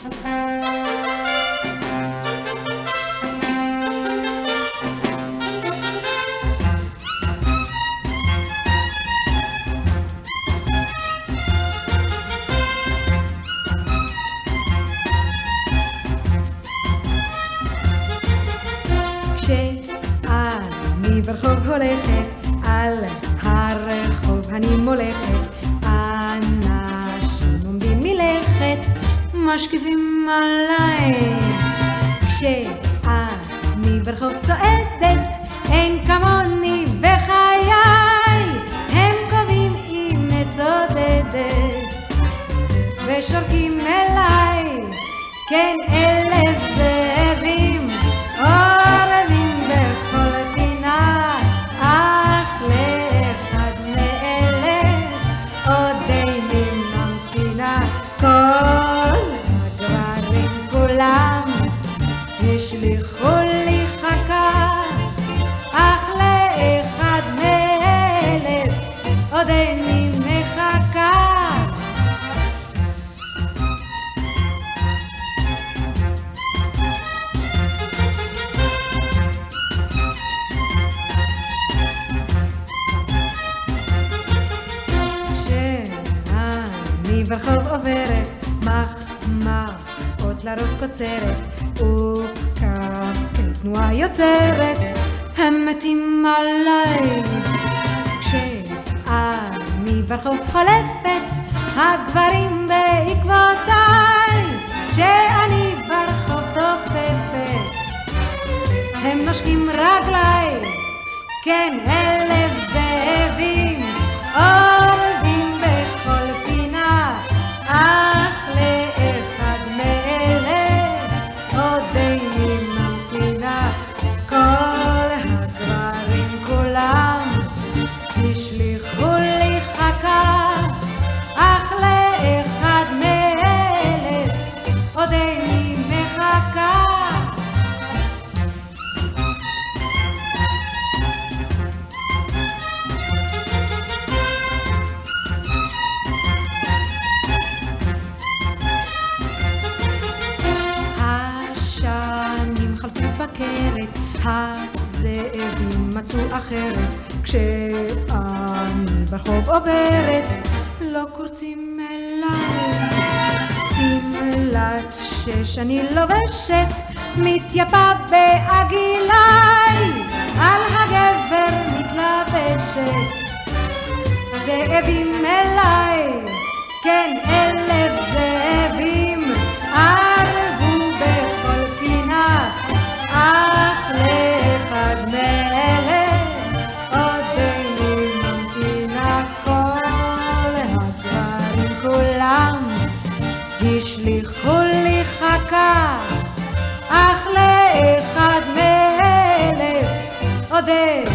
כשאני ברחוב הולכת, על הרחוב אני מולכת, אנשים עומדים מלכת, משקיפים עליי. כשאני ברחוב צועדת, אין כמוני בחיי, הם קובעים אם מצודדת ושורקים אליי. כן, 1000 זאבים עורבים בכל פינה, אך לאחד מאלה עוד איני ממתינה. כל הגברים כולם השליכו לי חכה, אך לאחד מאלה עוד איני מחכה. ברחוב עוברת, מחמאות לראש קוצרת, וכאן תנועה יוצרת, הם מתים עליי. כשאני ברחוב חולפת, הגברים בעקבותיי, כשאני ברחוב תופפת, הם נושקים רגליי. כן, 1000 זאבים עורבים בכל פינה, אך לאחד מאלה עוד איני ממתינה. כל הגברים כולם השליכו לי חכה, אך לאחד מאלה עוד איני מחכה. בקרת, הזאבים מצאו אחרת, כשאני ברחוב עוברת, לא קורצים אליי. שמלת שאני לובשת מתייפה בעגיליי, על הגבר מתלבשת, זאבים אליי. כן, 1000 זאבים ערבו בכל פינה, אך לאחד מאלה עוד איני ממתינה. כל הגברים כולם השליכו לי חכה, אך לאחד מאלה עוד איני